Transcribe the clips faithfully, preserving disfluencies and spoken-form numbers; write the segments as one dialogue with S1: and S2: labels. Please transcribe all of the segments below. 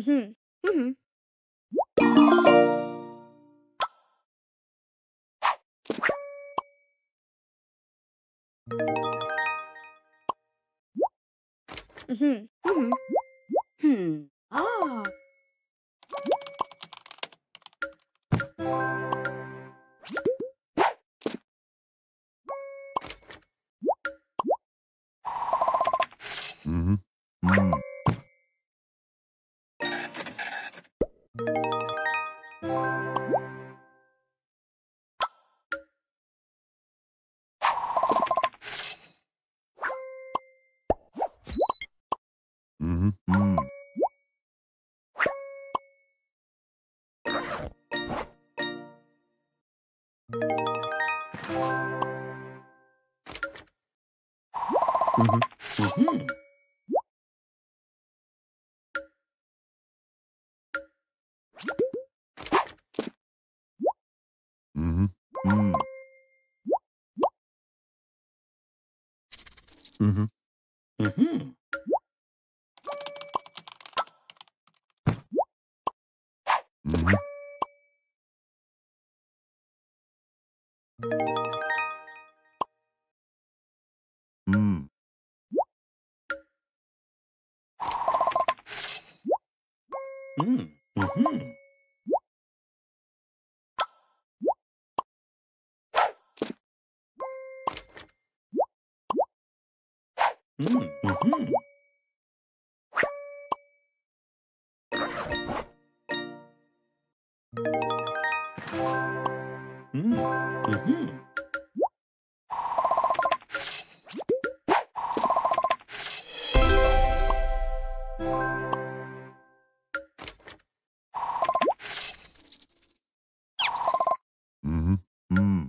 S1: Mhm.
S2: Mhm.
S1: Mhm.
S2: Mhm. Hmm. Ah.
S3: Mhm. Mm. Mhm. Mm.
S4: Mhm. Mhm.
S3: Mhm. Mm.
S4: Mhm. Mhm.
S3: Mhm. Mm.
S4: Mm. Mhm. Mm. Mhm. Mm. Mhm.
S3: Mhm. Mm.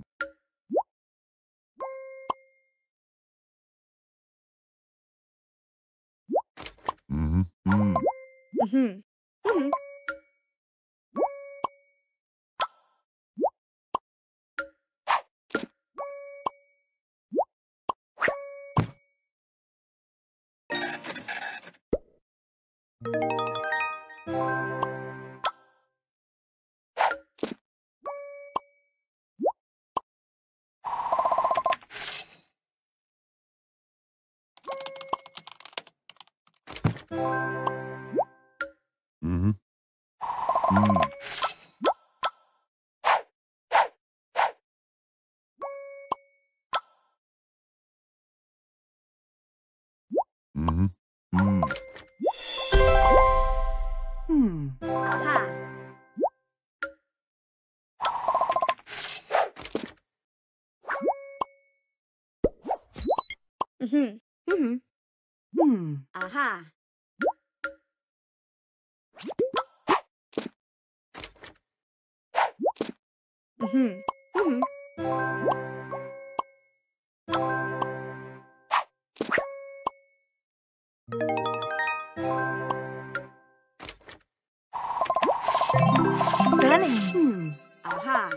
S3: Mhm. Mm.
S1: Mhm.
S2: Mhm.
S3: Mhm. Mm. Mhm. Mm.
S2: Hmm.
S1: Aha. Mhm.
S2: Mhm. Hmm.
S1: Aha. Mhm.
S2: Mhm. Stunning. Hmm.
S1: Aha.